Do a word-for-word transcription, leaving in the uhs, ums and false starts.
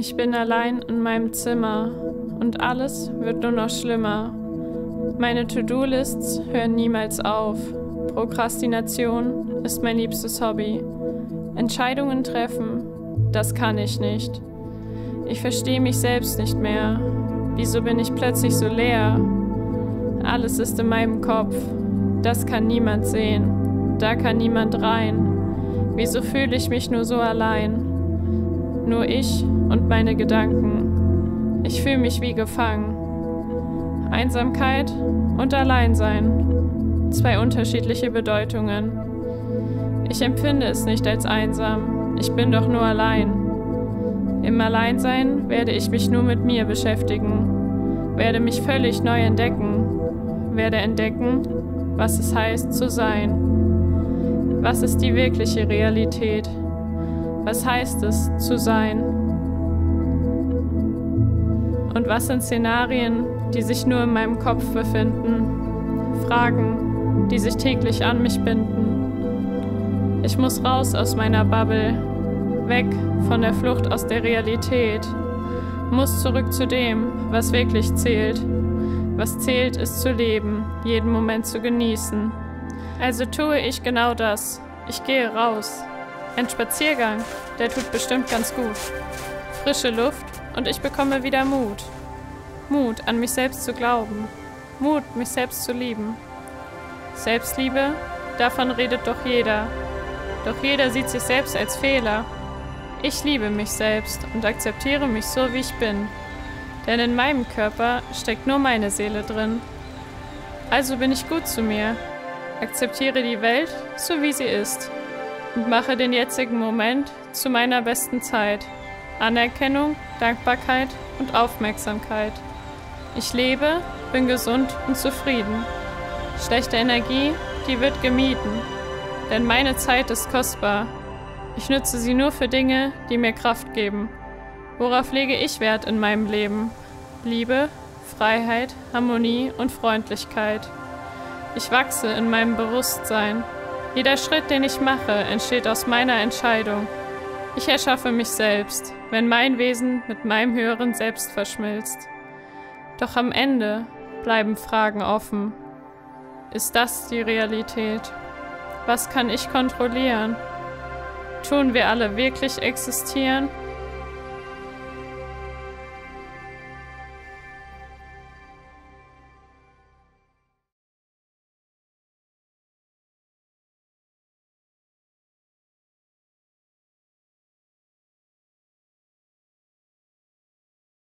Ich bin allein in meinem Zimmer und alles wird nur noch schlimmer. Meine To-Do-Lists hören niemals auf. Prokrastination ist mein liebstes Hobby. Entscheidungen treffen, das kann ich nicht. Ich verstehe mich selbst nicht mehr. Wieso bin ich plötzlich so leer? Alles ist in meinem Kopf. Das kann niemand sehen. Da kann niemand rein. Wieso fühle ich mich nur so allein? Nur ich und meine Gedanken. Ich fühle mich wie gefangen. Einsamkeit und Alleinsein. Zwei unterschiedliche Bedeutungen. Ich empfinde es nicht als einsam. Ich bin doch nur allein. Im Alleinsein werde ich mich nur mit mir beschäftigen. Werde mich völlig neu entdecken. Werde entdecken, was es heißt zu sein. Was ist die wirkliche Realität? Was heißt es, zu sein? Und was sind Szenarien, die sich nur in meinem Kopf befinden? Fragen, die sich täglich an mich binden. Ich muss raus aus meiner Bubble, weg von der Flucht aus der Realität, muss zurück zu dem, was wirklich zählt. Was zählt, ist zu leben, jeden Moment zu genießen. Also tue ich genau das. Ich gehe raus. Ein Spaziergang, der tut bestimmt ganz gut. Frische Luft und ich bekomme wieder Mut. Mut, an mich selbst zu glauben. Mut, mich selbst zu lieben. Selbstliebe, davon redet doch jeder. Doch jeder sieht sich selbst als Fehler. Ich liebe mich selbst und akzeptiere mich so, wie ich bin. Denn in meinem Körper steckt nur meine Seele drin. Also bin ich gut zu mir. Akzeptiere die Welt, so wie sie ist. Und mache den jetzigen Moment zu meiner besten Zeit. Anerkennung, Dankbarkeit und Aufmerksamkeit. Ich lebe, bin gesund und zufrieden. Schlechte Energie, die wird gemieden. Denn meine Zeit ist kostbar. Ich nutze sie nur für Dinge, die mir Kraft geben. Worauf lege ich Wert in meinem Leben? Liebe, Freiheit, Harmonie und Freundlichkeit. Ich wachse in meinem Bewusstsein. Jeder Schritt, den ich mache, entsteht aus meiner Entscheidung. Ich erschaffe mich selbst, wenn mein Wesen mit meinem höheren Selbst verschmilzt. Doch am Ende bleiben Fragen offen. Ist das die Realität? Was kann ich kontrollieren? Tun wir alle wirklich existieren?